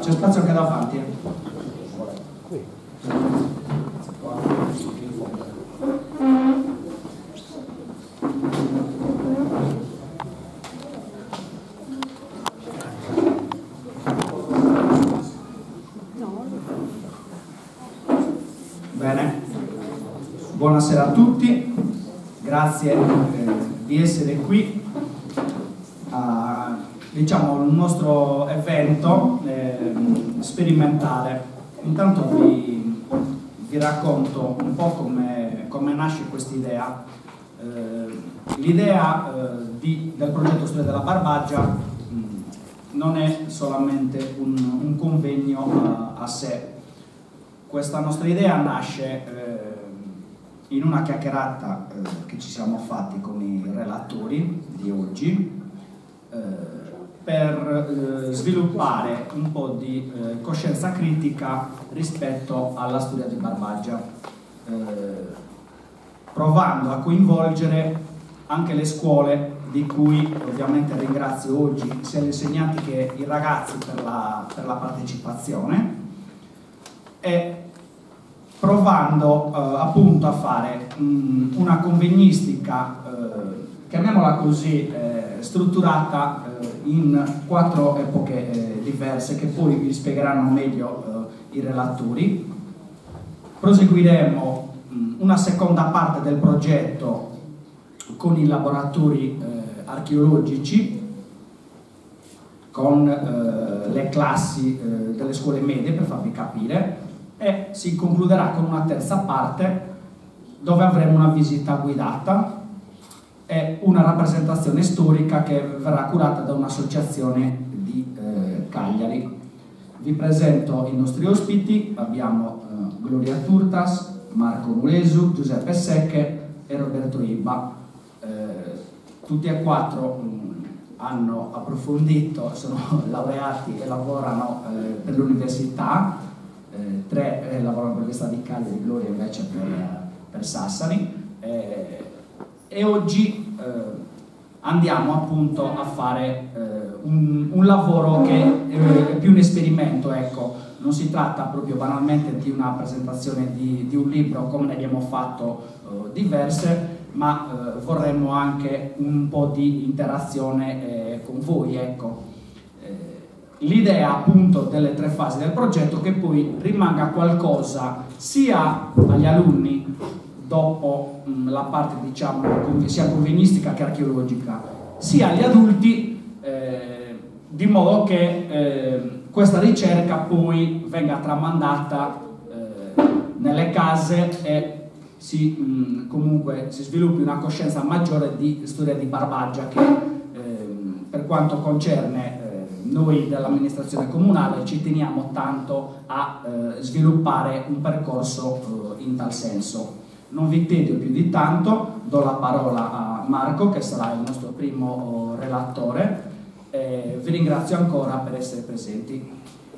c'è spazio anche davanti. Bene, buonasera a tutti, grazie di essere qui a, diciamo, il nostro evento sperimentale. Intanto vi racconto un po' come nasce questa idea. L'idea del progetto Storia della Barbagia non è solamente un convegno a sé. Questa nostra idea nasce in una chiacchierata che ci siamo fatti con i relatori di oggi per sviluppare un po' di coscienza critica rispetto alla storia di Barbagia, provando a coinvolgere anche le scuole, di cui ovviamente ringrazio oggi sia gli insegnanti che i ragazzi per la partecipazione, e provando appunto a fare una convegnistica, chiamiamola così, strutturata in 4 epoche diverse, che poi vi spiegheranno meglio i relatori. Proseguiremo una seconda parte del progetto con i laboratori archeologici, con le classi delle scuole medie, per farvi capire, e si concluderà con una terza parte dove avremo una visita guidata e una rappresentazione storica che verrà curata da un'associazione di Cagliari. Vi presento i nostri ospiti: abbiamo Gloria Turtas, Marco Mulesu, Giuseppe Secche e Roberto Ibba. Tutti e 4 hanno approfondito, sono laureati e lavorano per l'università. 3 lavorano per l'Università di Cagliari, Gloria invece per Sassari, e oggi andiamo appunto a fare un lavoro che è più un esperimento, ecco. Non si tratta proprio banalmente di una presentazione di un libro come ne abbiamo fatto diverse, ma vorremmo anche un po' di interazione con voi, ecco. L'idea appunto delle 3 fasi del progetto che poi rimanga qualcosa sia agli alunni dopo la parte, diciamo, sia convegnistica che archeologica, sia agli adulti, di modo che questa ricerca poi venga tramandata nelle case e comunque si sviluppi una coscienza maggiore di storia di Barbagia, che per quanto concerne noi dell'amministrazione comunale ci teniamo tanto a sviluppare un percorso in tal senso. Non vi tedio più di tanto, do la parola a Marco, che sarà il nostro primo relatore, e vi ringrazio ancora per essere presenti.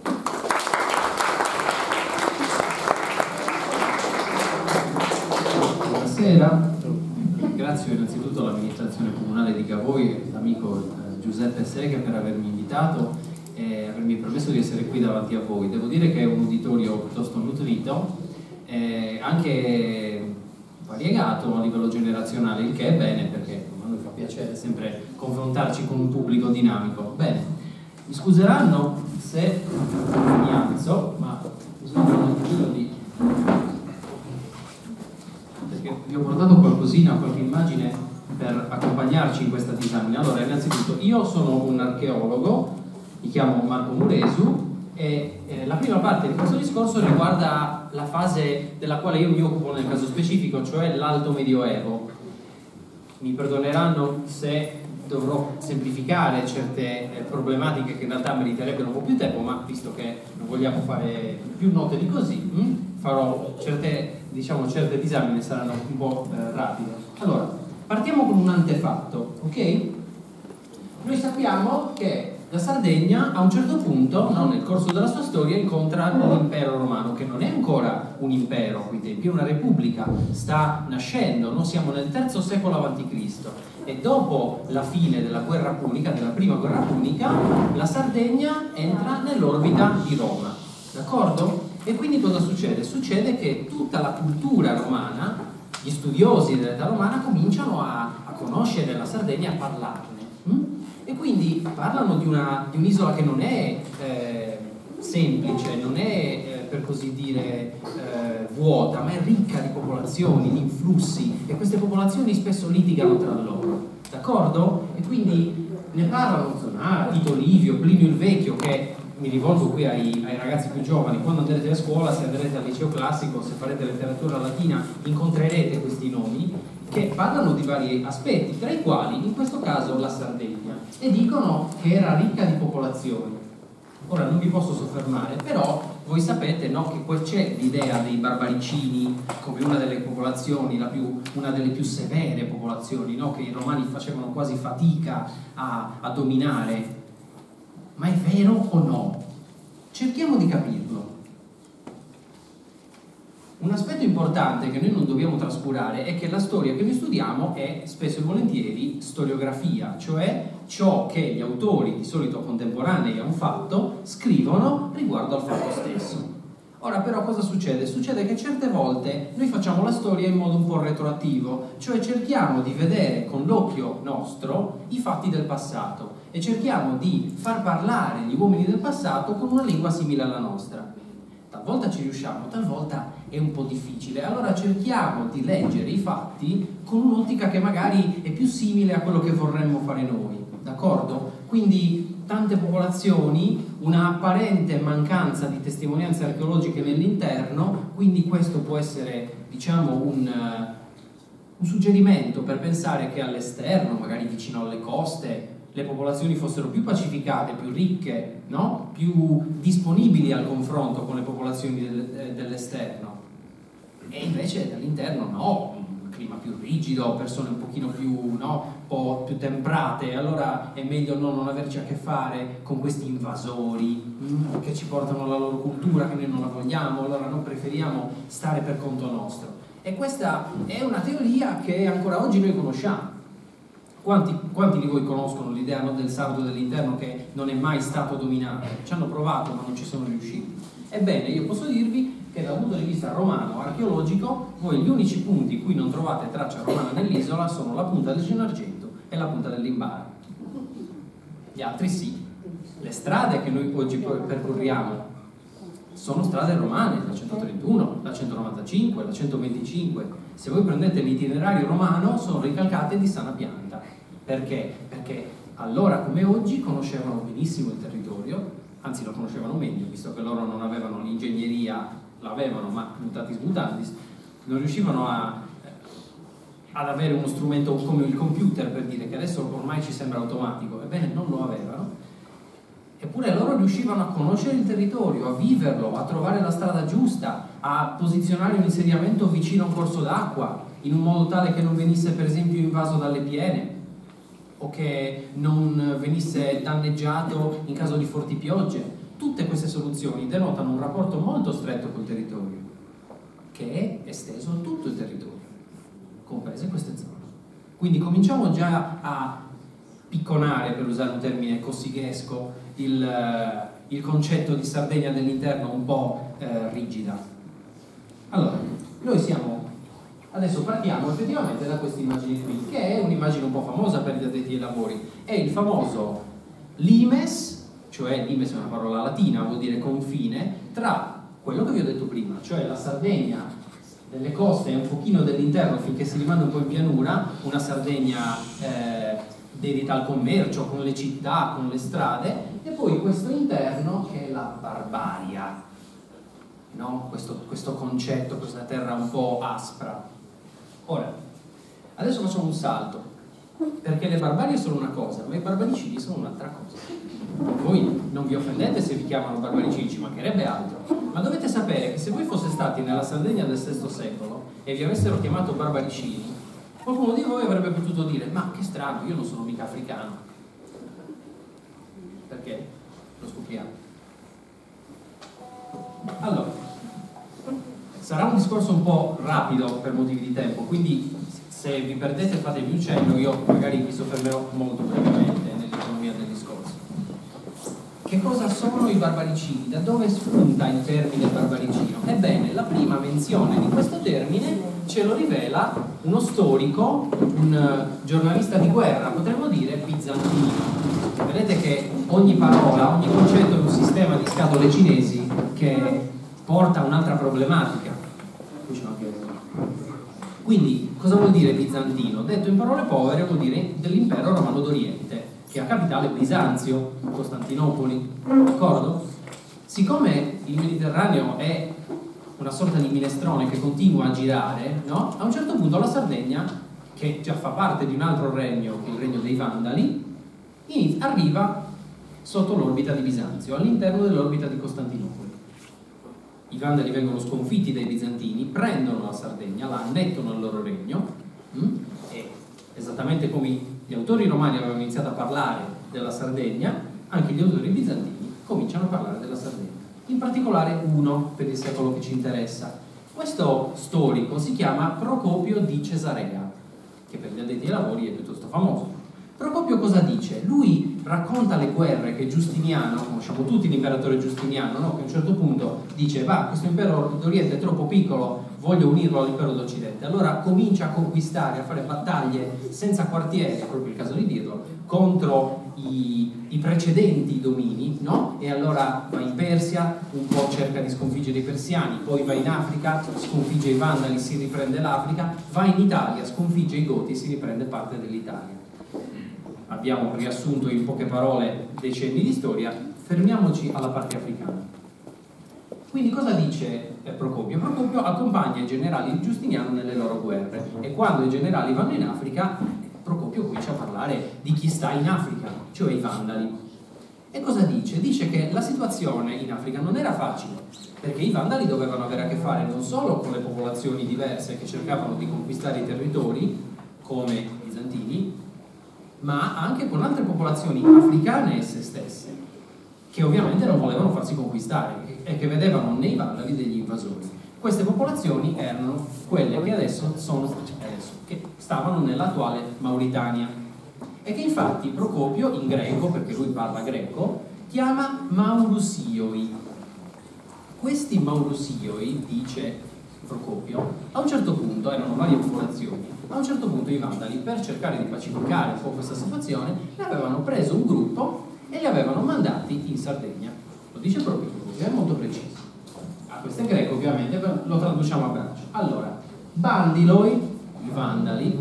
Buonasera, ringrazio innanzitutto l'amministrazione comunale di Cavoi e l'amico Giuseppe Secche per avermi invitato e avermi permesso di essere qui davanti a voi. Devo dire che è un uditorio piuttosto nutrito, anche variegato a livello generazionale, il che è bene, perché a noi fa piacere sempre confrontarci con un pubblico dinamico. Bene, mi scuseranno se mi alzo, ma bisogna un attimino di... perché vi ho portato qualcosina, qualche immagine per accompagnarci in questa disamina. Allora, innanzitutto, io sono un archeologo, mi chiamo Marco Mulesu, e la prima parte di questo discorso riguarda la fase della quale io mi occupo nel caso specifico, cioè l'Alto Medioevo. Mi perdoneranno se dovrò semplificare certe problematiche che in realtà meriterebbero un po' più tempo, ma visto che non vogliamo fare più note di così, farò certe disamine saranno un po' rapide. Allora, partiamo con un antefatto, ok? Noi sappiamo che La Sardegna a un certo punto, no, nel corso della sua storia, incontra l'impero romano, che non è ancora un impero a quei tempi, è una repubblica, sta nascendo, no? Siamo nel III secolo a.C. e dopo la fine della guerra punica, della prima guerra punica, la Sardegna entra nell'orbita di Roma, d'accordo? E quindi cosa succede? Succede che tutta la cultura romana, gli studiosi dell'età romana cominciano a conoscere la Sardegna e a parlarne. E quindi parlano di un'isola che non è semplice, non è per così dire vuota, ma è ricca di popolazioni, di influssi, e queste popolazioni spesso litigano tra loro, d'accordo? E quindi ne parlano Tito Livio, Plinio il Vecchio, che mi rivolgo qui ai ragazzi più giovani: quando andrete a scuola, se andrete al liceo classico, se farete letteratura latina, incontrerete questi nomi che parlano di vari aspetti, tra i quali in questo caso la Sardegna, e dicono che era ricca di popolazioni. Ora non vi posso soffermare, però voi sapete, no, che poi c'è l'idea dei barbaricini come una delle popolazioni, una delle più severe popolazioni, no, che i romani facevano quasi fatica a dominare. Ma è vero o no? Cerchiamo di capirlo. Un aspetto importante che noi non dobbiamo trascurare è che la storia che noi studiamo è spesso e volentieri storiografia, cioè ciò che gli autori, di solito contemporanei a un fatto, scrivono riguardo al fatto stesso. Ora però cosa succede? Succede che certe volte noi facciamo la storia in modo un po' retroattivo, cioè cerchiamo di vedere con l'occhio nostro i fatti del passato e cerchiamo di far parlare gli uomini del passato con una lingua simile alla nostra. Talvolta ci riusciamo, talvolta è un po' difficile, allora cerchiamo di leggere i fatti con un'ottica che magari è più simile a quello che vorremmo fare noi, d'accordo? Quindi tante popolazioni, una apparente mancanza di testimonianze archeologiche nell'interno, quindi questo può essere, diciamo, un suggerimento per pensare che all'esterno, magari vicino alle coste, le popolazioni fossero più pacificate, più ricche, no? Più disponibili al confronto con le popolazioni dell'esterno. E invece dall'interno no, un clima più rigido, persone un pochino più, no, un po' più temprate, allora è meglio non averci a che fare con questi invasori che ci portano la loro cultura, che noi non la vogliamo, allora noi preferiamo stare per conto nostro. E questa è una teoria che ancora oggi noi conosciamo. Quanti di voi conoscono l'idea, no, del sardo dell'interno che non è mai stato dominato? Ci hanno provato ma non ci sono riusciti. Ebbene, io posso dirvi che dal punto di vista romano, archeologico, voi gli unici punti in cui non trovate traccia romana nell'isola sono la punta del Gennargentu e la punta dell'Imbara. Gli altri sì. Le strade che noi oggi percorriamo sono strade romane, la 131, la 195, la 125. Se voi prendete l'itinerario romano sono ricalcate di sana pianta. Perché? Perché allora come oggi conoscevano benissimo il territorio, anzi lo conoscevano meglio, visto che loro non avevano l'ingegneria, l'avevano ma mutatis mutandis, non riuscivano ad avere uno strumento come il computer, per dire, che adesso ormai ci sembra automatico. Ebbene, non lo avevano. Eppure loro riuscivano a conoscere il territorio, a viverlo, a trovare la strada giusta, a posizionare un insediamento vicino a un corso d'acqua, in un modo tale che non venisse per esempio invaso dalle piene o che non venisse danneggiato in caso di forti piogge. Tutte queste soluzioni denotano un rapporto molto stretto col territorio, che è esteso a tutto il territorio, comprese queste zone. Quindi cominciamo già a picconare, per usare un termine cossighesco, il concetto di Sardegna dell'interno un po' rigida. Allora, noi adesso partiamo effettivamente da questa immagine qui, che è un'immagine un po' famosa per gli addetti ai lavori. È il famoso limes, cioè limes è una parola latina, vuol dire confine, tra quello che vi ho detto prima, cioè la Sardegna delle coste e un pochino dell'interno finché si rimane un po' in pianura, una Sardegna dedita al commercio, con le città, con le strade, e poi questo interno che è la barbaria, no? Questo concetto, questa terra un po' aspra. Ora, adesso facciamo un salto, perché le barbarie sono una cosa, ma i barbaricidi sono un'altra cosa. Voi non vi offendete se vi chiamano barbaricidi, ci mancherebbe altro, ma dovete sapere che se voi foste stati nella Sardegna del VI secolo e vi avessero chiamato barbaricidi, qualcuno di voi avrebbe potuto dire: ma che strano, io non sono mica africano. Perché? Lo scopriamo. Allora, sarà un discorso un po' rapido per motivi di tempo, quindi se vi perdete fatevi un cenno, io magari mi soffermerò molto brevemente nell'economia del discorso. Che cosa sono i barbaricini? Da dove spunta il termine barbaricino? Ebbene, la prima menzione di questo termine ce lo rivela uno storico, un giornalista di guerra, potremmo dire bizantino. Vedete che ogni parola, ogni concetto è un sistema di scatole cinesi che porta a un'altra problematica. Quindi, cosa vuol dire bizantino? Detto in parole povere, vuol dire dell'impero romano d'Oriente, che ha capitale Bisanzio, Costantinopoli, d'accordo? Siccome il Mediterraneo è una sorta di minestrone che continua a girare, no? A un certo punto la Sardegna, che già fa parte di un altro regno, che è il regno dei Vandali, arriva sotto l'orbita di Bisanzio, all'interno dell'orbita di Costantinopoli. I Vandali vengono sconfitti dai bizantini, prendono la Sardegna, la annettono al loro regno, e esattamente come gli autori romani avevano iniziato a parlare della Sardegna, anche gli autori bizantini cominciano a parlare della Sardegna. In particolare uno per il secolo che ci interessa. Questo storico si chiama Procopio di Cesarea, che per gli addetti ai lavori è piuttosto famoso. Procopio cosa dice? Lui racconta le guerre che Giustiniano, conosciamo tutti l'imperatore Giustiniano, no? Che a un certo punto dice: va, questo impero d'Oriente è troppo piccolo, voglio unirlo all'impero d'Occidente. Allora comincia a conquistare, a fare battaglie senza quartiere, è proprio il caso di dirlo, contro i precedenti domini, no? E allora va in Persia, un po' cerca di sconfiggere i persiani, poi va in Africa, sconfigge i Vandali, si riprende l'Africa, va in Italia, sconfigge i Goti, si riprende parte dell'Italia. Abbiamo riassunto in poche parole decenni di storia, fermiamoci alla parte africana. Quindi cosa dice Procopio? Procopio accompagna i generali di Giustiniano nelle loro guerre, e quando i generali vanno in Africa, Procopio comincia a parlare di chi sta in Africa, cioè i Vandali. E cosa dice? Dice che la situazione in Africa non era facile, perché i Vandali dovevano avere a che fare non solo con le popolazioni diverse che cercavano di conquistare i territori, come i bizantini, ma anche con altre popolazioni africane esse stesse, che ovviamente non volevano farsi conquistare e che vedevano nei Vandali degli invasori. Queste popolazioni erano quelle che adesso che stavano nell'attuale Mauritania, e che infatti Procopio, in greco, perché lui parla greco, chiama Maurusioi. Questi Maurusioi, dice Procopio, a un certo punto erano varie popolazioni. A un certo punto i Vandali, per cercare di pacificare un po' questa situazione, ne avevano preso un gruppo e li avevano mandati in Sardegna. Lo dice proprio Procopio, è molto preciso. Questo è greco, ovviamente, lo traduciamo a braccio. Allora, Bandiloi, i Vandali,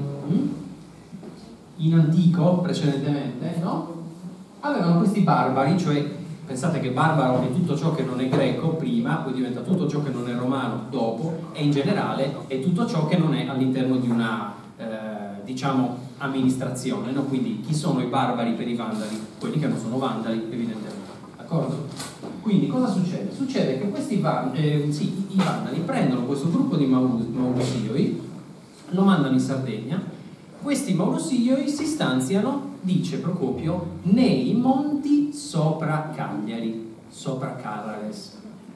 in antico, precedentemente, no? Avevano questi barbari, cioè, pensate che barbaro è tutto ciò che non è greco prima, poi diventa tutto ciò che non è romano dopo, e in generale è tutto ciò che non è all'interno di una, diciamo, amministrazione, no? Quindi chi sono i barbari per i Vandali? Quelli che non sono Vandali, evidentemente, d'accordo? Quindi cosa succede? Succede che questi i Vandali prendono questo gruppo di Maurusioi, lo mandano in Sardegna. Questi Maurusioi si stanziano, dice Procopio, nei monti sopra Cagliari, sopra Carrales,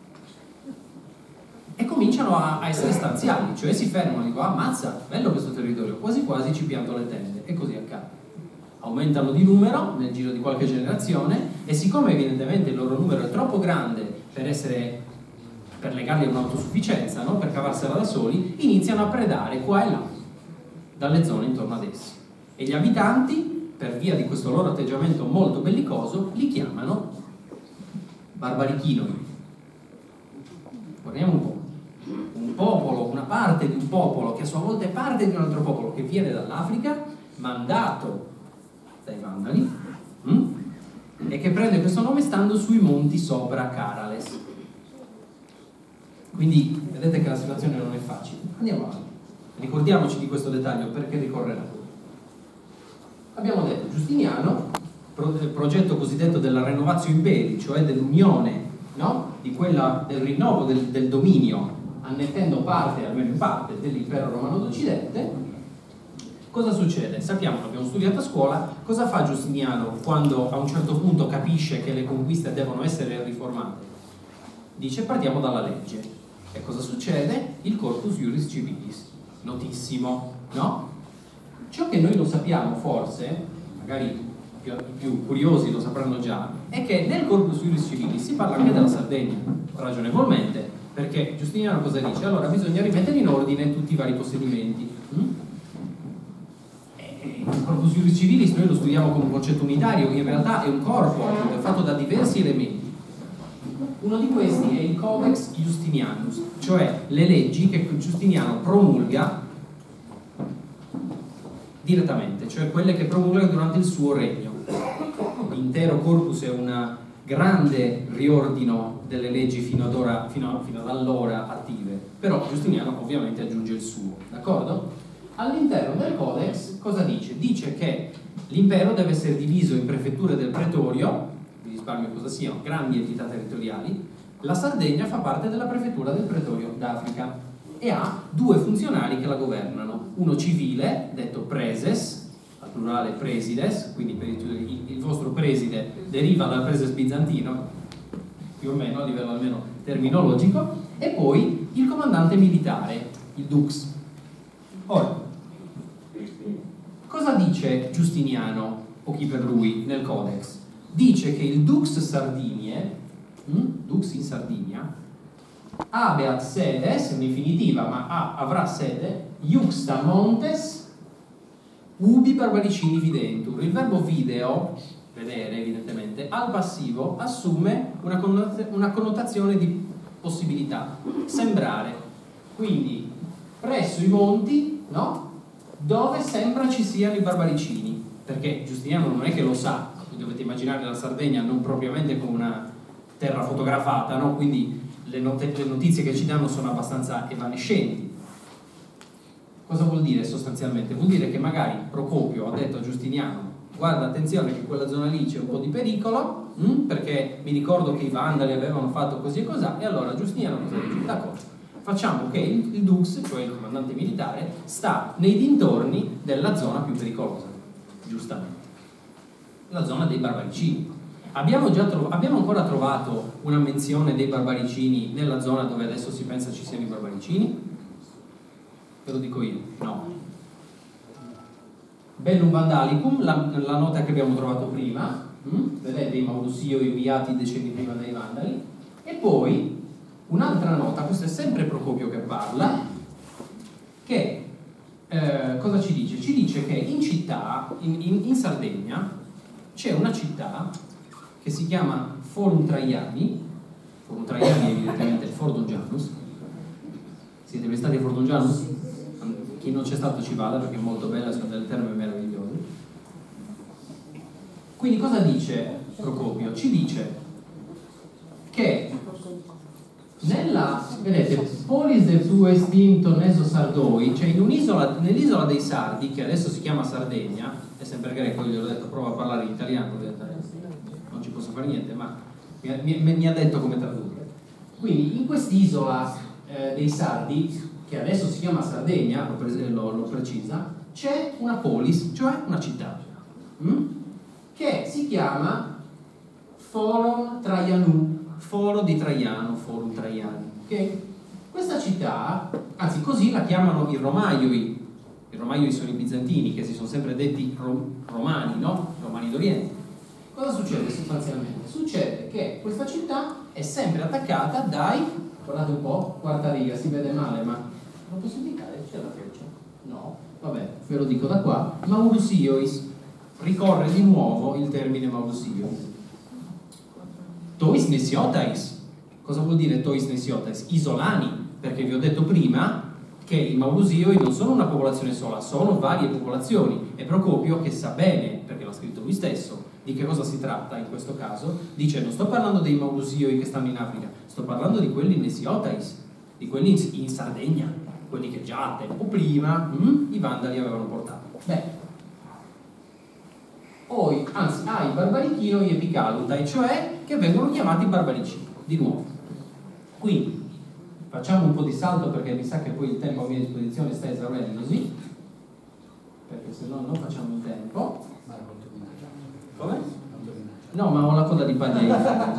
e cominciano a essere stanziali, cioè si fermano e dicono: ammazza, bello questo territorio, quasi quasi ci pianto le tende, e così accade. Aumentano di numero nel giro di qualche generazione, e siccome evidentemente il loro numero è troppo grande per legarli a un'autosufficienza, no? Per cavarsela da soli, iniziano a predare qua e là dalle zone intorno ad essi, e gli abitanti, per via di questo loro atteggiamento molto bellicoso, li chiamano barbarichinoi. Guardiamo un po'. Un popolo, una parte di un popolo che a sua volta è parte di un altro popolo, che viene dall'Africa, mandato dai Vandali, e che prende questo nome stando sui monti sopra Carrales. Quindi vedete che la situazione non è facile. Andiamo avanti, ricordiamoci di questo dettaglio perché ricorrerà. Abbiamo detto Giustiniano, progetto cosiddetto della Renovatio Imperi, cioè dell'unione, no? Del rinnovo del dominio, annettendo parte, almeno in parte, dell'impero romano d'Occidente. Cosa succede? Sappiamo, l'abbiamo studiato a scuola, cosa fa Giustiniano quando a un certo punto capisce che le conquiste devono essere riformate? Dice partiamo dalla legge. E cosa succede? Il Corpus Juris Civilis, notissimo, no? Ciò che noi lo sappiamo forse, magari i più curiosi lo sapranno già, è che nel Corpus Juris Civilis si parla anche della Sardegna, ragionevolmente, perché Giustiniano cosa dice? Allora bisogna rimettere in ordine tutti i vari possedimenti. Il Corpus Juris Civilis noi lo studiamo come un concetto unitario, in realtà è un corpo, è fatto da diversi elementi. Uno di questi è il Codex Justinianus, cioè le leggi che Giustiniano promulga direttamente, cioè quelle che promulga durante il suo regno. L'intero corpus è un grande riordino delle leggi fino ad allora attive, però Giustiniano ovviamente aggiunge il suo, d'accordo? All'interno del Codex cosa dice? Dice che l'impero deve essere diviso in prefetture del pretorio, vi risparmio cosa siano, grandi entità territoriali. La Sardegna fa parte della prefettura del pretorio d'Africa e ha 2 funzionari che la governano, uno civile, detto preses, al plurale presides, quindi il vostro preside deriva dal preses bizantino, più o meno a livello almeno terminologico, e poi il comandante militare, il dux. Ora, cosa dice Giustiniano, o chi per lui, nel Codex? Dice che il Dux Sardinie, Dux in Sardinia, habeat sedes, è un'infinitiva, ma avrà sede, iuxta montes ubi barbaricini videntur. Il verbo video, vedere evidentemente, al passivo assume una connotazione di possibilità, sembrare. Quindi, presso i monti, no? Dove sembra ci siano i barbaricini, perché Giustiniano non è che lo sa, dovete immaginare la Sardegna non propriamente come una terra fotografata, no? Quindi le notizie che ci danno sono abbastanza evanescenti. Cosa vuol dire sostanzialmente? Vuol dire che magari Procopio ha detto a Giustiniano: guarda, attenzione che quella zona lì c'è un po' di pericolo, perché mi ricordo che i Vandali avevano fatto così e così, e allora Giustiniano cosa dice? D'accordo, facciamo che il Dux, cioè il comandante militare, sta nei dintorni della zona più pericolosa, giustamente, la zona dei barbaricini. Abbiamo ancora trovato una menzione dei barbaricini nella zona dove adesso si pensa ci siano i barbaricini? Ve lo dico io, no. Bellum Vandalicum, la nota che abbiamo trovato prima, vedete i Maurusio inviati decenni prima dai Vandali, e poi un'altra nota, questo è sempre Procopio che parla, che cosa ci dice? Ci dice che in città, in Sardegna, c'è una città che si chiama Forum Traiani è evidentemente il Fordungianus. Siete mai stati a Fordungianus? Chi non c'è stato ci vada perché è molto bella, sono delle terme meravigliose. Quindi cosa dice Procopio? Ci dice che vedete, Polis del tuo estinto Neso Sardoi, cioè nell'isola dei Sardi, che adesso si chiama Sardegna, è sempre greco, gli ho detto prova a parlare in italiano, non ci posso fare niente, ma mi ha detto come tradurre. Quindi in quest'isola dei Sardi, che adesso si chiama Sardegna, lo precisa, c'è una polis, cioè una città, che si chiama Forum Traianum, Foro di Traiano, Forum Traiani. Okay? Questa città, anzi così la chiamano i Romaioi. I Romaioi sono i bizantini, che si sono sempre detti romani, no? Romani d'Oriente. Cosa succede sostanzialmente? Succede che questa città è sempre attaccata dai, guardate un po', quarta riga, si vede male, ma lo posso indicare? C'è la freccia? No? Vabbè, ve lo dico da qua. Maurusiois, ricorre di nuovo il termine Maurusiois. Tois Nesiotais. Cosa vuol dire Tois Nesiotais? Isolani, perché vi ho detto prima che i Maurusioi non sono una popolazione sola, sono varie popolazioni, e Procopio, che sa bene, perché l'ha scritto lui stesso, di che cosa si tratta in questo caso, dice: non sto parlando dei Maurusioi che stanno in Africa, sto parlando di quelli Nesiotais, di quelli in Sardegna, quelli che già tempo prima i Vandali avevano portato. Beh, poi, anzi, i Barbarichino e Epicalutai, cioè che vengono chiamati Barbaricini, di nuovo. Quindi, facciamo un po' di salto perché mi sa che poi il tempo a mia disposizione sta esaurendosi. perché se no non facciamo in tempo. Come? No, ma ho la coda di paglia.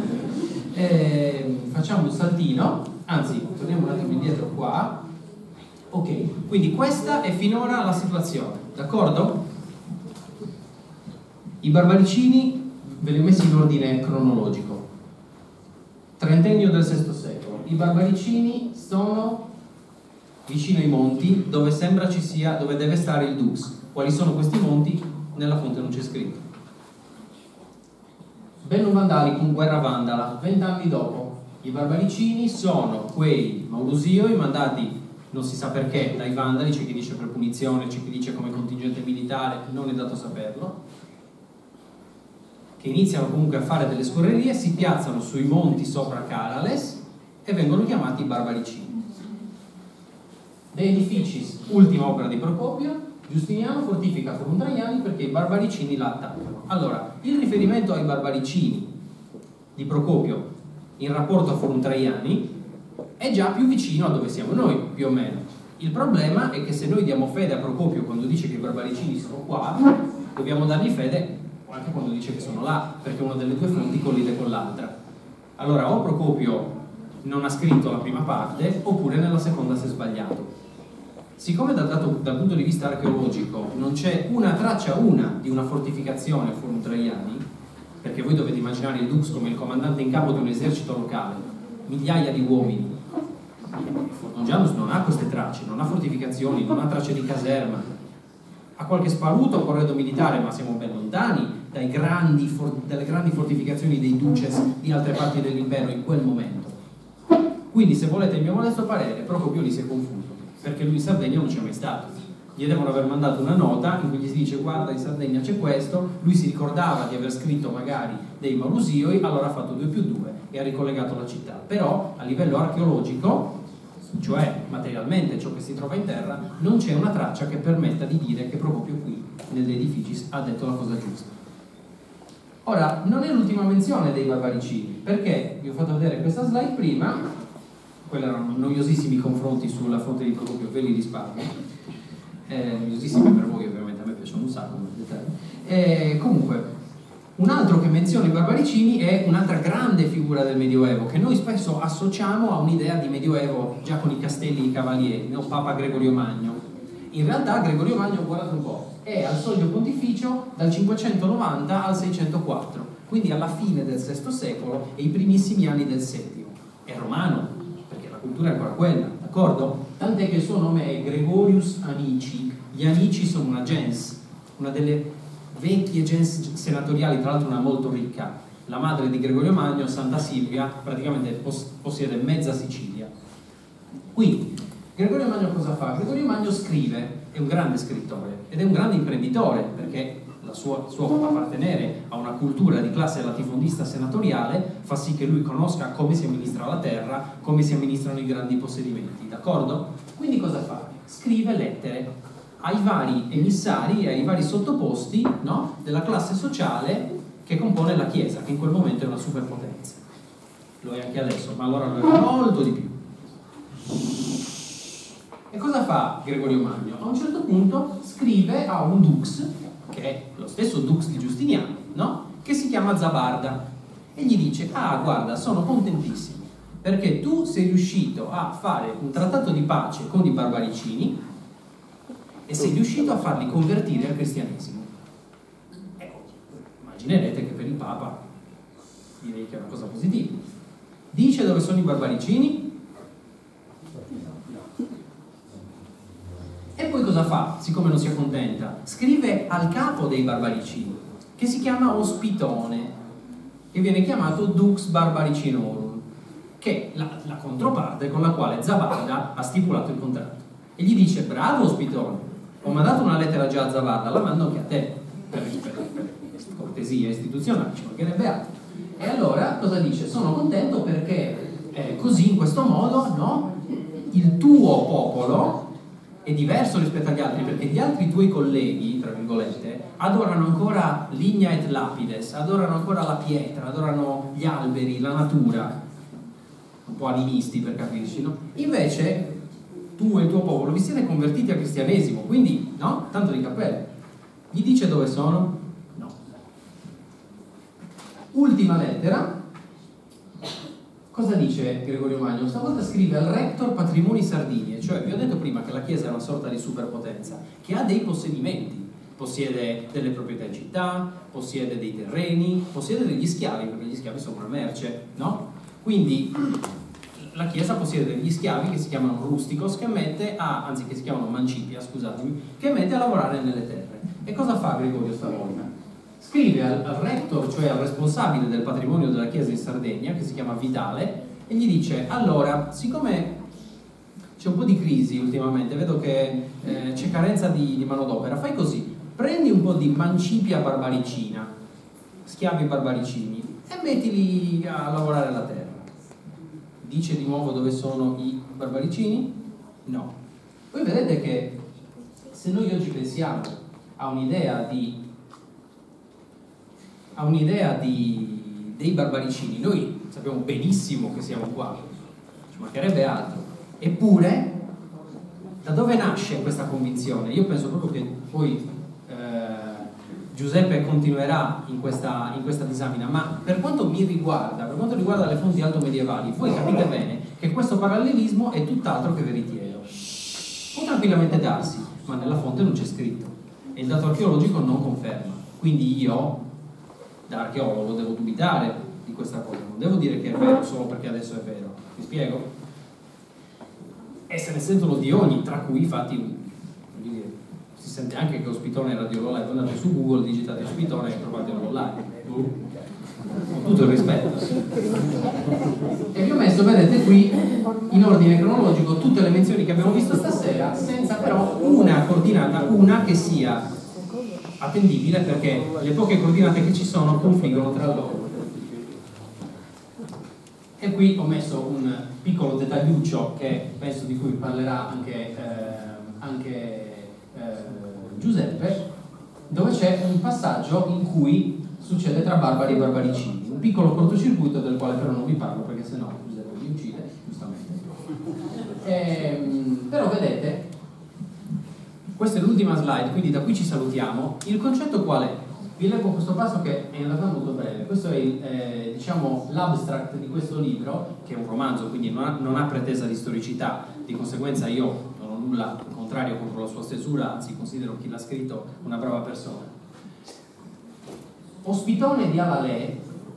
Facciamo un saltino, anzi, torniamo un attimo indietro qua. Ok, quindi questa è finora la situazione, d'accordo? I barbaricini ve li ho messi in ordine cronologico. Trentennio del VI secolo. I barbaricini sono vicino ai monti dove sembra ci sia, dove deve stare il Dux. Quali sono questi monti? Nella fonte non c'è scritto. Bellum Vandalicum, guerra vandala, 20 anni dopo. I barbaricini sono quei Maurusioi mandati, non si sa perché, dai Vandali, c'è chi dice per punizione, c'è chi dice come contingente militare, non è dato saperlo, che iniziano comunque a fare delle scorrerie, si piazzano sui monti sopra Carales e vengono chiamati barbaricini. De Edificis, ultima opera di Procopio, Giustiniano fortifica Forum Traiani perché i barbaricini la attaccano. Allora, il riferimento ai barbaricini di Procopio in rapporto a Forum Traiani è già più vicino a dove siamo noi, più o meno. Il problema è che se noi diamo fede a Procopio quando dice che i barbaricini sono qua, dobbiamo dargli fede anche quando dice che sono là, perché una delle due fonti collide con l'altra. Allora, o Procopio non ha scritto la prima parte, oppure nella seconda si è sbagliato. Siccome dal punto di vista archeologico non c'è una traccia di una fortificazione a Forum Traiani, perché voi dovete immaginare il Dux come il comandante in capo di un esercito locale, migliaia di uomini. Fortungianus non ha queste tracce, non ha fortificazioni, non ha tracce di caserma, ha qualche sparuto corredo militare, ma siamo ben lontani dalle grandi fortificazioni dei duces di altre parti dell'impero in quel momento. Quindi, se volete il mio modesto parere, Procopio lì si è confuso, perché lui in Sardegna non c'è mai stato. Gli devono aver mandato una nota in cui gli si dice: guarda, in Sardegna c'è questo. Lui si ricordava di aver scritto magari dei Maurusioi, allora ha fatto 2 più 2 e ha ricollegato la città. Però a livello archeologico, cioè materialmente ciò che si trova in terra, non c'è una traccia che permetta di dire che Procopio qui nell'edificio ha detto la cosa giusta. Ora, non è l'ultima menzione dei barbaricini, perché vi ho fatto vedere questa slide prima, quelli erano noiosissimi confronti sulla fonte di Procopio, ve li risparmio, noiosissimi per voi ovviamente, a me piacciono un sacco, comunque un altro che menziona i barbaricini è un'altra grande figura del Medioevo, che noi spesso associamo a un'idea di Medioevo già con i castelli e i cavalieri, no? Papa Gregorio Magno. In realtà Gregorio Magno, guardate un po', è al soglio pontificio dal 590 al 604, quindi alla fine del VI secolo e i primissimi anni del VII. È romano, perché la cultura è ancora quella, d'accordo? Tant'è che il suo nome è Gregorius Anici. Gli Anici sono una gens, una delle vecchie gens senatoriali, tra l'altro una molto ricca. La madre di Gregorio Magno, Santa Silvia, praticamente possiede mezza Sicilia. Quindi, Gregorio Magno cosa fa? Gregorio Magno scrive, è un grande scrittore ed è un grande imprenditore, perché la sua appartenere a una cultura di classe latifondista senatoriale fa sì che lui conosca come si amministra la terra, come si amministrano i grandi possedimenti, d'accordo? Quindi cosa fa? Scrive lettere ai vari emissari e ai vari sottoposti, no? Della classe sociale che compone la Chiesa, che in quel momento è una superpotenza. Lo è anche adesso, ma allora lo è molto di più. E cosa fa Gregorio Magno? A un certo punto scrive a un dux, che è lo stesso dux di Giustiniano, no? Che si chiama Zabarda, e gli dice: ah, guarda, sono contentissimo perché tu sei riuscito a fare un trattato di pace con i barbaricini e sei riuscito a farli convertire al cristianesimo. Immaginerete che per il Papa direi che è una cosa positiva. Dice dove sono i barbaricini e poi cosa fa? Siccome non si accontenta, scrive al capo dei barbaricini, che si chiama Ospitone, che viene chiamato Dux Barbaricinorum, che è la controparte con la quale Zabarda ha stipulato il contratto, e gli dice: bravo Ospitone, ho mandato una lettera già a Zabarda, la mando anche a te per cortesia istituzionale, ci mancherebbe altro. E allora cosa dice? Sono contento perché così, in questo modo, no, il tuo popolo è diverso rispetto agli altri, perché gli altri tuoi colleghi, tra virgolette, adorano ancora ligna et lapides, adorano ancora la pietra, adorano gli alberi, la natura, un po' animisti per capirci, no? Invece tu e il tuo popolo vi siete convertiti al cristianesimo, quindi no, tanto di cappello. Gli dice dove sono? No. Ultima lettera. Cosa dice Gregorio Magno? Stavolta scrive al Rector Patrimoni Sardinie, cioè vi ho detto prima che la Chiesa è una sorta di superpotenza che ha dei possedimenti, possiede delle proprietà in città, possiede dei terreni, possiede degli schiavi, perché gli schiavi sono una merce, no? Quindi la Chiesa possiede degli schiavi che si chiamano rusticos, che mette a, anzi che si chiamano mancipia, scusatemi, che mette a lavorare nelle terre. E cosa fa Gregorio stavolta? Scrive al rector, cioè al responsabile del patrimonio della Chiesa in Sardegna, che si chiama Vitale, e gli dice: allora, siccome c'è un po' di crisi ultimamente, vedo che c'è carenza di manodopera, fai così, prendi un po' di mancipia barbaricina, schiavi barbaricini, e mettili a lavorare la terra. Dice di nuovo dove sono i barbaricini? No. Voi vedete che se noi oggi pensiamo a un'idea dei barbaricini, noi sappiamo benissimo che siamo qua, ci mancherebbe altro. Eppure, da dove nasce questa convinzione? Io penso proprio che poi Giuseppe continuerà in questa disamina, ma per quanto mi riguarda, per quanto riguarda le fonti altomedievali, voi capite bene che questo parallelismo è tutt'altro che veritiero. Può tranquillamente darsi, ma nella fonte non c'è scritto e il dato archeologico non conferma. Quindi io, da archeologo, devo dubitare di questa cosa, non devo dire che è vero solo perché adesso è vero. Mi spiego? E se ne sentono di ogni, tra cui infatti si sente anche che Ospitone è Radio Live. Andate su Google, digitate Ospitone e trovate l'online, con tutto il rispetto. E vi ho messo, vedete qui, in ordine cronologico tutte le menzioni che abbiamo visto stasera, senza però una coordinata, una che sia attendibile, perché le poche coordinate che ci sono confliggono tra loro. E qui ho messo un piccolo dettagliuccio che penso di cui parlerà anche Giuseppe, dove c'è un passaggio in cui succede tra barbari e barbaricini, un piccolo cortocircuito del quale però non vi parlo perché sennò Giuseppe mi uccide, giustamente. Però vedete, questa è l'ultima slide, quindi da qui ci salutiamo. Il concetto qual è? Vi leggo questo passo che è in realtà molto breve. Questo è diciamo l'abstract di questo libro, che è un romanzo, quindi non ha pretesa di storicità, di conseguenza io non ho nulla al contrario contro la sua stesura, anzi considero chi l'ha scritto una brava persona. Ospitone di Alalè,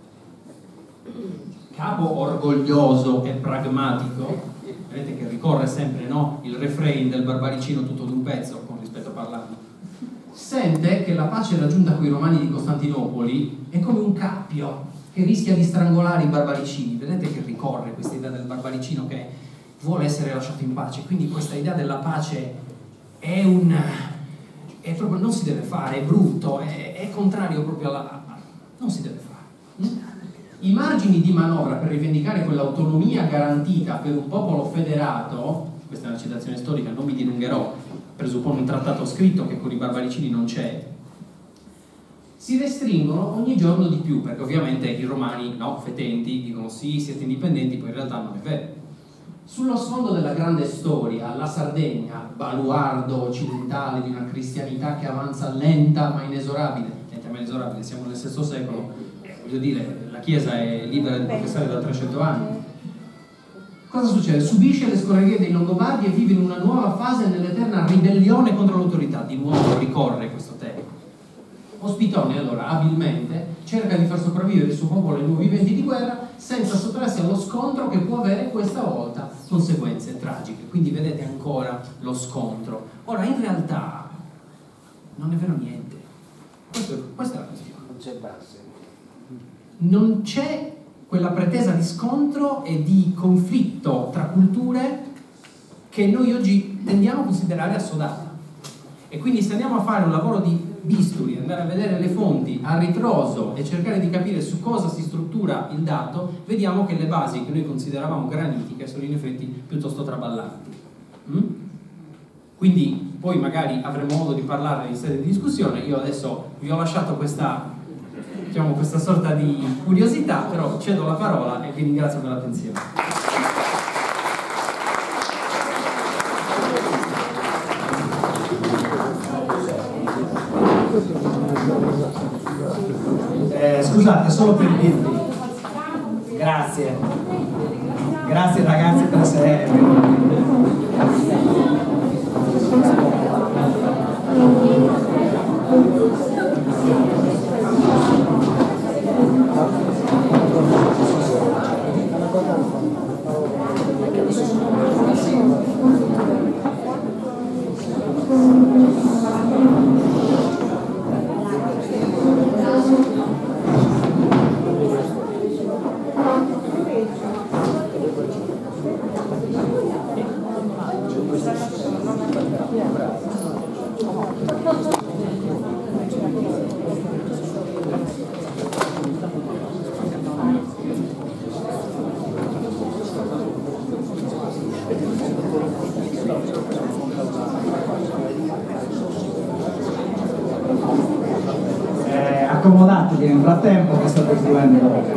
capo orgoglioso e pragmatico, vedete che ricorre sempre, no, il refrain del barbaricino tutto d'un pezzo, con rispetto parlando, sente che la pace raggiunta coi romani di Costantinopoli è come un cappio che rischia di strangolare i barbaricini. Vedete che ricorre questa idea del barbaricino che vuole essere lasciato in pace, quindi questa idea della pace è proprio, non si deve fare, è brutto, è contrario proprio non si deve fare. I margini di manovra per rivendicare quell'autonomia garantita per un popolo federato, questa è una citazione storica, non mi dilungherò, presuppone un trattato scritto che con i barbaricini non c'è, si restringono ogni giorno di più, perché ovviamente i romani, no, fetenti, dicono sì, siete indipendenti, poi in realtà non è vero. Sullo sfondo della grande storia, la Sardegna, baluardo occidentale di una cristianità che avanza lenta ma inesorabile, siamo nel VI secolo, voglio dire, la Chiesa è libera di professare da 300 anni. Cosa succede? Subisce le scorrerie dei Longobardi e vive in una nuova fase nell'eterna ribellione contro l'autorità. Di nuovo ricorre questo tema. Ospitone allora abilmente cerca di far sopravvivere il suo popolo ai nuovi venti di guerra senza sottrarsi allo scontro che può avere questa volta conseguenze tragiche. Quindi vedete ancora lo scontro. Ora in realtà non è vero niente. Questa è la questione. Non c'è base. Non c'è quella pretesa di scontro e di conflitto tra culture che noi oggi tendiamo a considerare assodata. E quindi se andiamo a fare un lavoro di bisturi, andare a vedere le fonti a ritroso e cercare di capire su cosa si struttura il dato, vediamo che le basi che noi consideravamo granitiche sono in effetti piuttosto traballanti. Quindi poi magari avremo modo di parlarne in sede di discussione. Io adesso vi ho lasciato questa sorta di curiosità, però cedo la parola e vi ringrazio per l'attenzione. scusate, solo per dirvi. Grazie. Grazie ragazzi per essere venuti. Accomodatevi nel frattempo che state seguendo.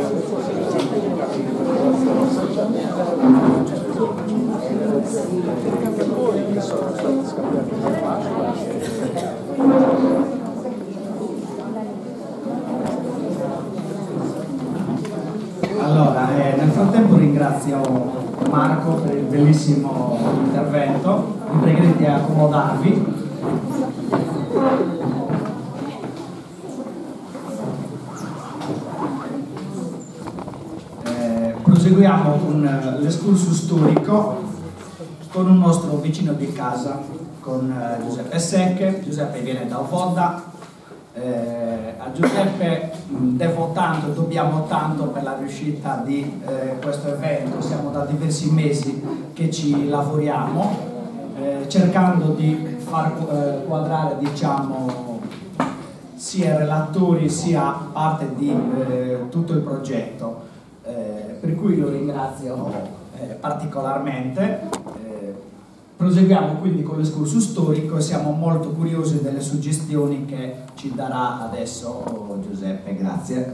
Allora, nel frattempo ringrazio Marco per il bellissimo intervento. Vi pregherei di accomodarvi. Proseguiamo con l'escursus storico con un nostro vicino di casa, con Giuseppe Secche. Giuseppe viene da Vodda. A Giuseppe devo tanto, dobbiamo tanto per la riuscita di questo evento. Siamo da diversi mesi che ci lavoriamo, cercando di far quadrare, diciamo, sia i relatori sia parte di tutto il progetto. Per cui lo ringrazio particolarmente. Proseguiamo quindi con l'escursus storico e siamo molto curiosi delle suggestioni che ci darà adesso Giuseppe. Grazie.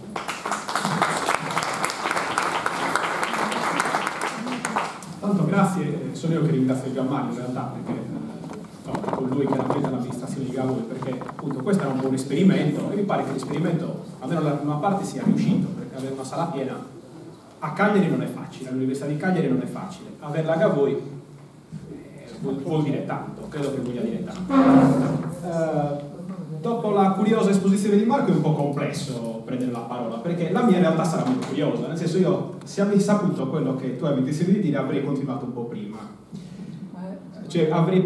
Tanto grazie, sono io che ringrazio Gianmario in realtà, perché con lui chiaramente l'amministrazione di Gavoi, perché appunto questo era un buon esperimento e mi pare che l'esperimento, almeno la prima parte, sia riuscito, perché avere una sala piena a Cagliari non è facile, all'Università di Cagliari non è facile, averla a Gavoi vuol dire tanto, credo che voglia dire tanto. Dopo la curiosa esposizione di Marco è un po' complesso prendere la parola, perché la mia in realtà sarà molto curiosa, nel senso, io, se avessi saputo quello che tu avevi intenzione di dire, avrei continuato un po' prima, cioè avrei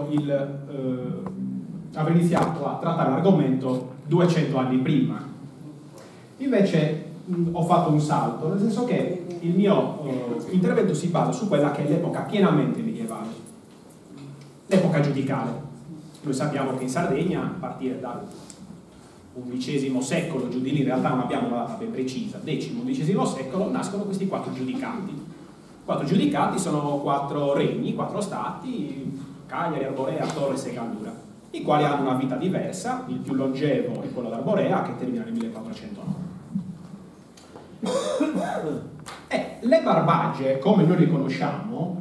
avrei iniziato a trattare l'argomento 200 anni prima. Invece ho fatto un salto, nel senso che il mio intervento si basa su quella che è l'epoca pienamente medievale, l'epoca giudicale. Noi sappiamo che in Sardegna, a partire dal XI secolo, giù di lì in realtà non abbiamo una data ben precisa, X-XI secolo, nascono questi 4 giudicati. 4 giudicati sono 4 regni, 4 stati, Cagliari, Arborea, Torres e Gandura, i quali hanno una vita diversa. Il più longevo è quello d'Arborea, che termina nel 1409. Le Barbagie, come noi le conosciamo,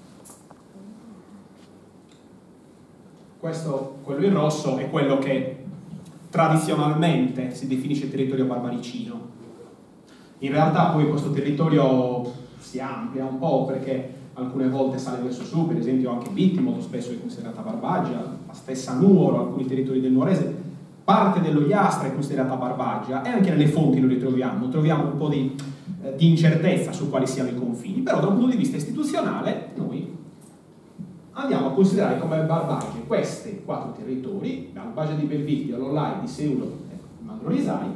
questo, quello in rosso, è quello che tradizionalmente si definisce territorio barbaricino. In realtà poi questo territorio si amplia un po', perché alcune volte sale verso su, per esempio anche Bitti molto spesso è considerata Barbagia, la stessa Nuoro, alcuni territori del Nuorese, parte dello Iastra è considerata Barbagia, e anche nelle fonti lo ritroviamo, troviamo un po' di incertezza su quali siano i confini, però da un punto di vista istituzionale noi andiamo a considerare come Barbagie questi 4 territori, Barbagia di Belvic, di Olollai, di Seulo e Mandrolisai.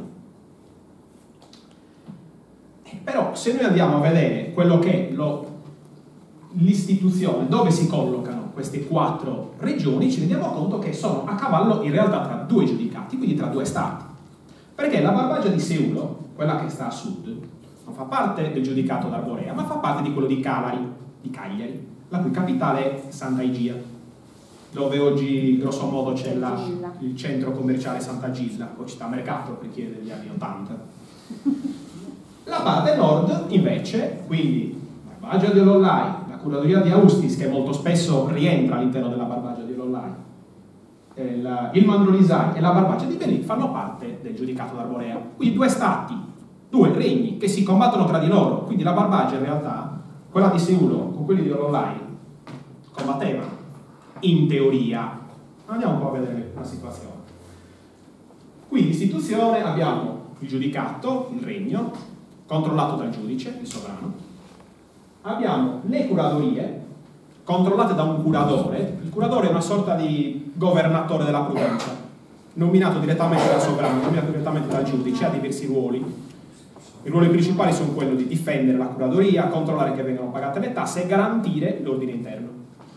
Però se noi andiamo a vedere quello che è l'istituzione, dove si collocano queste 4 regioni, ci rendiamo conto che sono a cavallo in realtà tra 2 giudicati, quindi tra 2 stati, perché la Barbagia di Seulo, quella che sta a sud, non fa parte del giudicato d'Arborea, ma fa parte di quello di Cagliari, la cui capitale è Santa Igia, dove oggi grosso modo c'è il centro commerciale Santa Gilla, o città mercato per chi è degli anni 80. La parte nord invece, quindi Barbagia di Olollai, la curadoria di Austis, che molto spesso rientra all'interno della Barbagia di Olollai, il Mandrolisai e la Barbagia di Benin fanno parte del giudicato d'Arborea. Quindi due stati, due regni che si combattono tra di loro. Quindi la Barbagia in realtà, quella di Seulo con quelli di Olollai, combattevano, in teoria. Andiamo un po' a vedere la situazione. Quindi istituzione, abbiamo il giudicato, il regno, controllato dal giudice, il sovrano. Abbiamo le curadorie, controllate da un curadore. Il curadore è una sorta di governatore della provincia, nominato direttamente dal sovrano, nominato direttamente dal giudice, ha diversi ruoli. I ruoli principali sono quello di difendere la curadoria, controllare che vengano pagate le tasse e garantire l'ordine interno.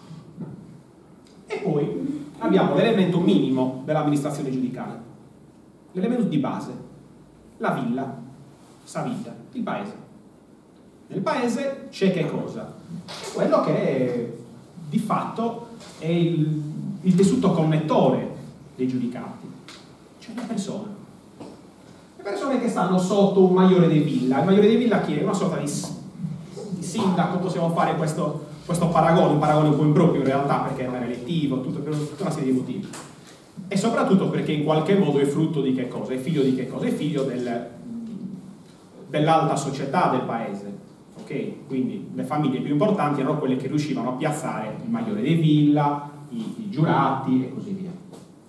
E poi abbiamo l'elemento minimo dell'amministrazione giudicale, l'elemento di base, la villa, sa vita, il paese. Nel paese c'è che cosa? È quello che di fatto è il tessuto connettore dei giudicati, cioè le persone. Le persone che stanno sotto un maiore di villa. Il maiore di villa chi è? Una sorta di sindaco, possiamo fare questo paragone, un paragone un po' improprio in realtà perché è elettivo, per tutta una serie di motivi. E soprattutto perché in qualche modo è frutto di che cosa? È figlio di che cosa? È figlio dell'alta società del paese. Okay? Quindi le famiglie più importanti erano quelle che riuscivano a piazzare il maiore di villa, i giurati e così via.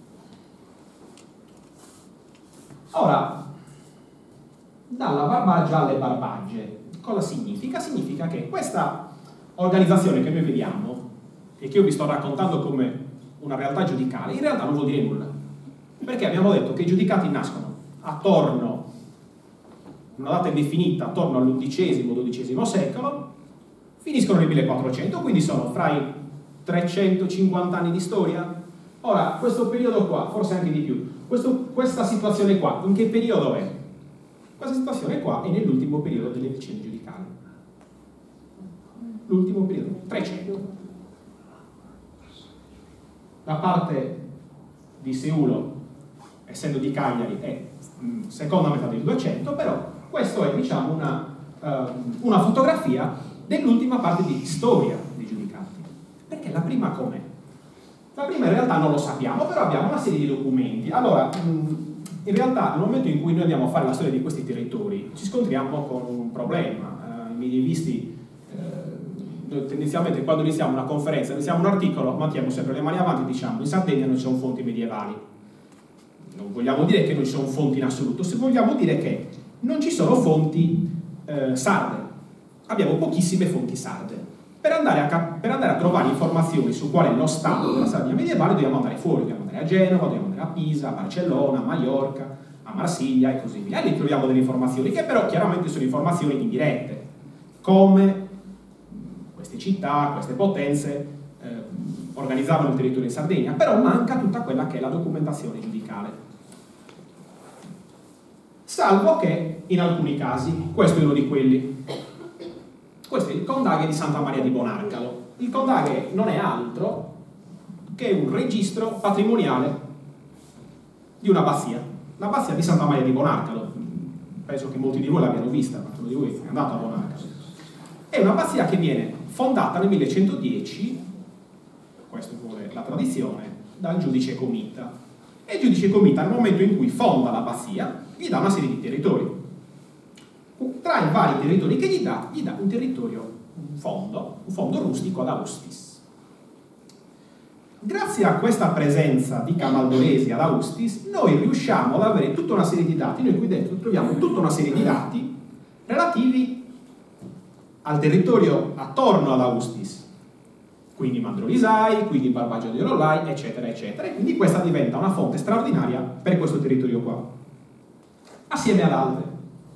Ora, dalla Barbagia alle Barbagie, cosa significa? Significa che questa organizzazione che noi vediamo e che io vi sto raccontando come una realtà giudicale, in realtà non vuol dire nulla. Perché abbiamo detto che i giudicati nascono attorno, una data indefinita, attorno all'XI-XII secolo, finiscono nel 1400, quindi sono fra i 350 anni di storia. Ora, questo periodo qua, forse anche di più, questa situazione qua, in che periodo è? Questa situazione qua è nell'ultimo periodo delle vicende giudicali. L'ultimo periodo, 300. La parte di Seulo, essendo di Cagliari, è seconda metà del 200, però questo è, diciamo, una fotografia dell'ultima parte di storia dei giudicati. Perché la prima com'è? La prima in realtà non lo sappiamo, però abbiamo una serie di documenti. Allora, in realtà nel momento in cui noi andiamo a fare la storia di questi territori, ci scontriamo con un problema. I medievisti, noi tendenzialmente quando iniziamo una conferenza, iniziamo un articolo, mettiamo sempre le mani avanti e diciamo in Sardegna non ci sono fonti medievali. Non vogliamo dire che non ci sono fonti in assoluto, se vogliamo dire che non ci sono fonti sarde, abbiamo pochissime fonti sarde. Per andare a trovare informazioni su qual è lo stato della Sardegna medievale dobbiamo andare fuori, dobbiamo andare a Genova, dobbiamo andare a Pisa, a Barcellona, a Maiorca, a Marsiglia e così via. E lì troviamo delle informazioni che però chiaramente sono informazioni indirette, come queste città, queste potenze organizzavano il territorio in Sardegna, però manca tutta quella che è la documentazione giudicale. Salvo che in alcuni casi, questo è uno di quelli, questo è il Condaghe di Santa Maria di Bonarcalo. Il Condaghe non è altro che un registro patrimoniale di un'abbazia, l'abbazia di Santa Maria di Bonarcalo. Penso che molti di voi l'abbiano vista, qualcuno di voi è andato a Bonarcalo. È un'abbazia che viene fondata nel 1110, questa è la tradizione, dal giudice Comita. E il giudice Comita, nel momento in cui fonda l'abbazia, gli dà una serie di territori. Tra i vari territori che gli dà un territorio, un fondo rustico ad Austis. Grazie a questa presenza di camaldolesi ad Austis, noi riusciamo ad avere tutta una serie di dati, noi qui dentro troviamo tutta una serie di dati relativi al territorio attorno ad Austis, quindi Mandrolisai, quindi Barbagia di Olollai, eccetera, eccetera, e quindi questa diventa una fonte straordinaria per questo territorio qua, assieme ad altre.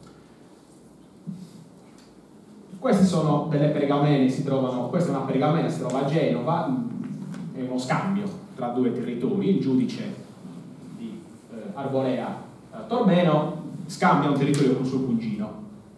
Queste sono delle pergamene, questa è una pergamena, si trova a Genova, è uno scambio tra due territori, il giudice di Arborea Torbeno scambia un territorio con suo cugino.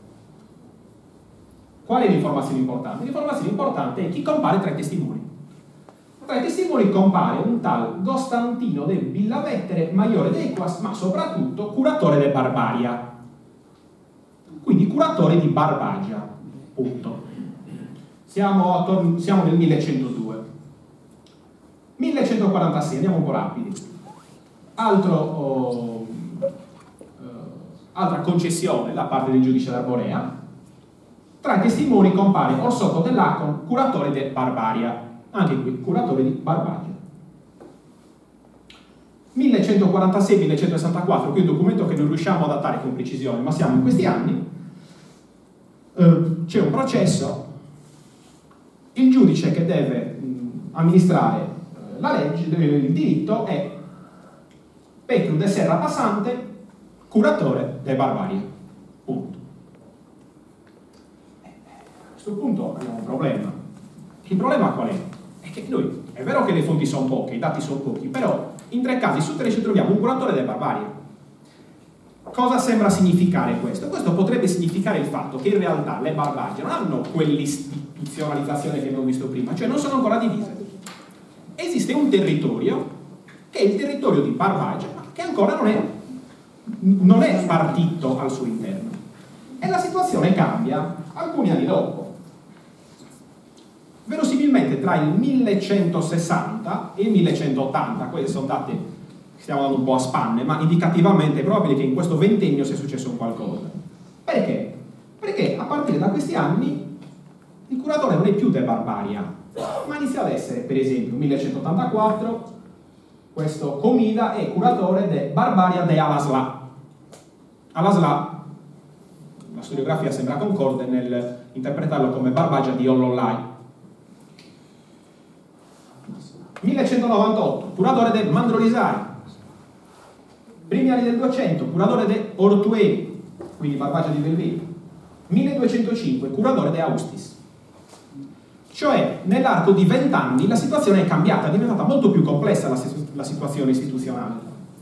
Qual è l'informazione importante? L'informazione importante è chi compare tra i testimoni. Tra i testimoni compare un tal Costantino de Villavettere, maiore de Equas, ma soprattutto curatore de Barbaria. Quindi curatore di Barbagia. Punto. Siamo nel 1102. 1146, andiamo un po' rapidi. Altra concessione da parte del giudice d'Arborea. Tra i testimoni compare Orsotto dell'Acon, curatore di Barbaria. Anche qui, curatore di Barbaria. 1146-1164, qui è un documento che non riusciamo a datare con precisione, ma siamo in questi anni. C'è un processo, il giudice che deve amministrare la legge, il diritto è Petru de Serra Passante, curatore de Barbaria. Punto. A questo punto abbiamo un problema. Il problema qual è? È che noi, è vero che le fonti sono poche, i dati sono pochi, però in 3 casi su 3 ci troviamo un curatore de Barbaria. Cosa sembra significare questo? Questo potrebbe significare il fatto che in realtà le Barbarie non hanno quell'istituzionalizzazione che abbiamo visto prima, cioè non sono ancora divise. Esiste un territorio che è il territorio di Barbagia, che ancora non è partito al suo interno. E la situazione cambia alcuni anni dopo. Verosimilmente tra il 1160 e il 1180, queste sono date che stiamo dando un po' a spanne, ma indicativamente è probabile che in questo ventennio sia successo qualcosa. Perché? Perché a partire da questi anni il curatore non è più de Barbaria, ma inizia ad essere, per esempio, 1184, questo Comida è curatore de Barbaria de Alasla. Alasla, la storiografia sembra concorde nel interpretarlo come Barbagia di Ollollai. 1198, curatore de Mandrolisai. Primi anni del 200, curatore de Ortueri, quindi Barbagia di Belvino. 1205, curatore de Austis. Cioè, nell'arco di 20 anni la situazione è cambiata, è diventata molto più complessa la situazione istituzionale.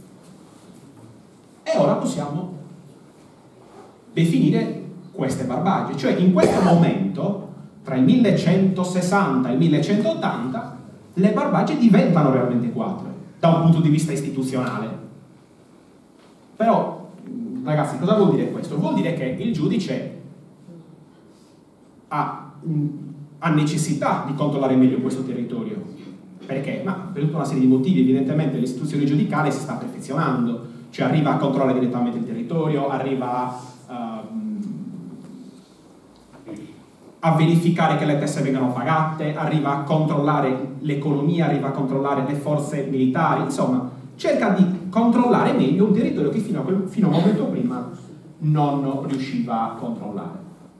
E ora possiamo definire queste Barbagie. Cioè, in questo momento, tra il 1160 e il 1180, le Barbagie diventano realmente 4, da un punto di vista istituzionale. Però, ragazzi, cosa vuol dire questo? Vuol dire che il giudice ha necessità di controllare meglio questo territorio. Perché? Ma per tutta una serie di motivi. Evidentemente l'istituzione giudicale si sta perfezionando, cioè arriva a controllare direttamente il territorio, arriva a verificare che le tasse vengano pagate, arriva a controllare l'economia, arriva a controllare le forze militari, insomma cerca di controllare meglio un territorio che fino a un momento prima non riusciva a controllare.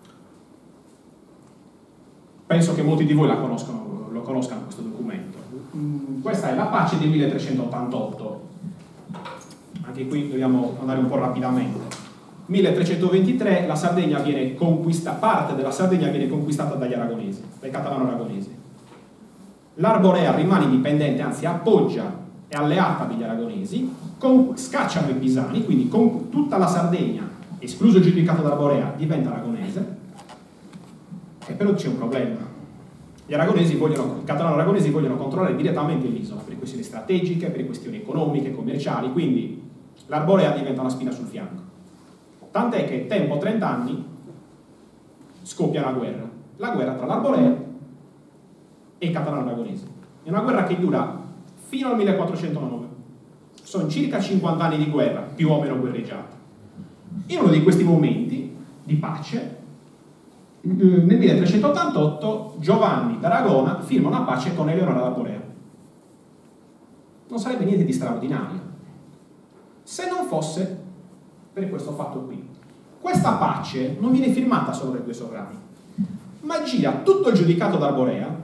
Penso che molti di voi lo conoscano questo documento. Questa è la pace del 1388. Anche qui dobbiamo andare un po' rapidamente. 1323 la Sardegna viene conquistata, parte della Sardegna viene conquistata dagli aragonesi, dai catalano-aragonesi. L'Arborea rimane indipendente, anzi appoggia e alleata degli aragonesi, scacciano i pisani, quindi con tutta la Sardegna, escluso il giudicato d'Arborea, diventa aragonese. E però c'è un problema. I catalano-aragonesi vogliono controllare direttamente l'isola per questioni strategiche, per questioni economiche, commerciali, quindi l'Arborea diventa una spina sul fianco. Tant'è che tempo 30 anni scoppia una guerra. La guerra tra l'Arborea e i catalano-aragonesi. È una guerra che dura fino al 1409. Sono circa 50 anni di guerra, più o meno guerreggiata. In uno di questi momenti di pace, nel 1388 Giovanni d'Aragona firma una pace con Eleonora d'Arborea. Non sarebbe niente di straordinario se non fosse per questo fatto qui. Questa pace non viene firmata solo dai due sovrani, ma gira tutto il giudicato d'Arborea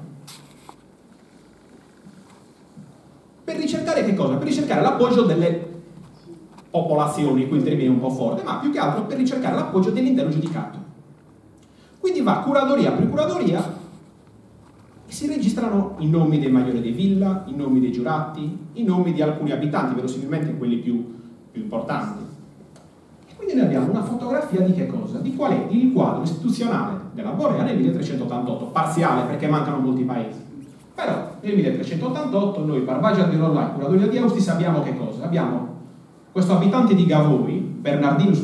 per ricercare che cosa? Per ricercare l'appoggio delle popolazioni, qui il termine è un po' forte, ma più che altro per ricercare l'appoggio dell'intero giudicato. Quindi va curadoria per curadoria e si registrano i nomi dei maggiori di villa, i nomi dei giurati, i nomi di alcuni abitanti, verosimilmente quelli più importanti. E quindi noi abbiamo una fotografia di che cosa? Di qual è il quadro istituzionale dell'Arborea nel 1388, parziale perché mancano molti paesi. Però nel 1388 noi, Barbagia di Ollollai, curadoria di Austis, abbiamo che cosa? Abbiamo questo abitante di Gavoi, Bernardinus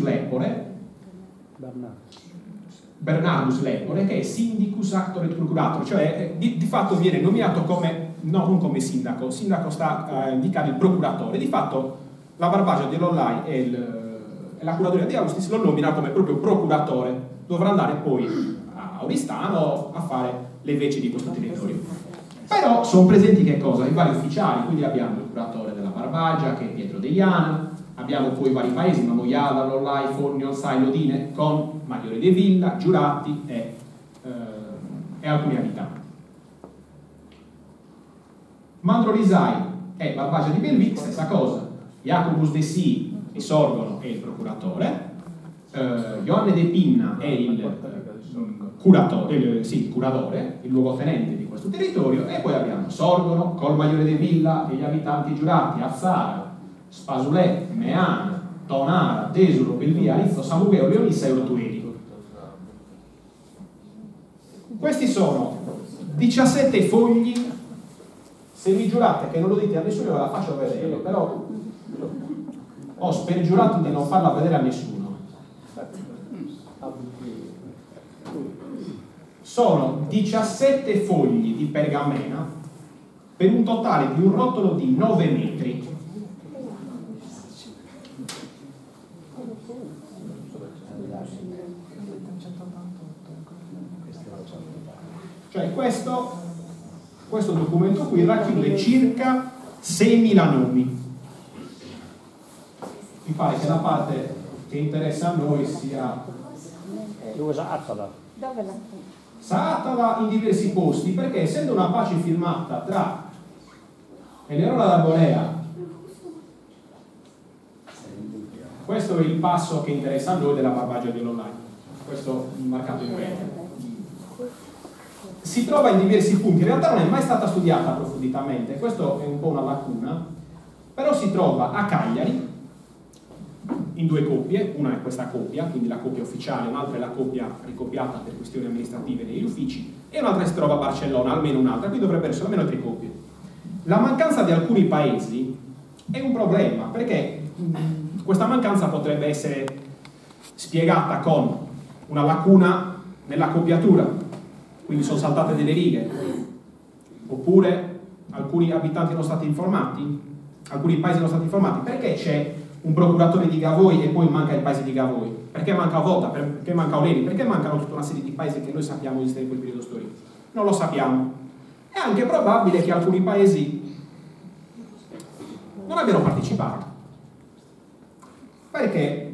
Lepore, che è Sindicus Actor et Procurator, cioè di fatto viene nominato come no, non come sindaco, il sindaco sta a indicare il procuratore, di fatto la Barbagia dell'Online e la curadoria di Austris lo nomina come proprio procuratore, dovrà andare poi a Oristano a fare le veci di questo territorio. Però sono presenti che cosa? I vari ufficiali, quindi abbiamo il curatore della Barbagia che è Pietro Deiana, abbiamo poi i vari paesi, Mamoiada, Lollai, Fornio, Sai, Lodine, con Maggiore de Villa, Giuratti e alcuni abitanti. Mandro Risai e Barbagia di Belvic, stessa cosa. Jacobus de Si di Sorgono è il procuratore, Ioanne de Pinna è il curatore, il luogotenente di questo territorio, e poi abbiamo Sorgono, Colmaggiore de Villa e gli abitanti giurati, Azzara, Spasulè, Meana, Tonara, Desulo, Belvia, Arizzo, Samugheo, Leonissa e Ortuelico. Questi sono 17 fogli. Se mi giurate che non lo dite a nessuno, ve la faccio vedere, però ho spergiurato di non farla vedere a nessuno. Sono 17 fogli di pergamena per un totale di un rotolo di 9 metri. Cioè questo documento qui racchiude circa 6.000 nomi. Mi pare che la parte che interessa a noi sia Saatala in diversi posti, perché essendo una pace firmata tra Eleonora d'Arbolea, questo è il passo che interessa a noi della Barbagia dell'Online, questo marcato in verde. Si trova in diversi punti, in realtà non è mai stata studiata approfonditamente, questo è un po' una lacuna, però si trova a Cagliari in 2 coppie, una è questa coppia, quindi la coppia ufficiale, un'altra è la coppia ricopiata per questioni amministrative negli uffici, e un'altra si trova a Barcellona, almeno un'altra, quindi dovrebbero essere almeno 3 coppie. La mancanza di alcuni paesi è un problema, perché questa mancanza potrebbe essere spiegata con una lacuna nella coppiatura, quindi sono saltate delle righe, oppure alcuni abitanti non stati informati, alcuni paesi non stati informati, perché c'è un procuratore di Gavoi e poi manca il paese di Gavoi, perché manca Vota, perché manca Oleni, perché mancano tutta una serie di paesi che noi sappiamo esistere in quel periodo storico, non lo sappiamo. È anche probabile che alcuni paesi non abbiano partecipato, perché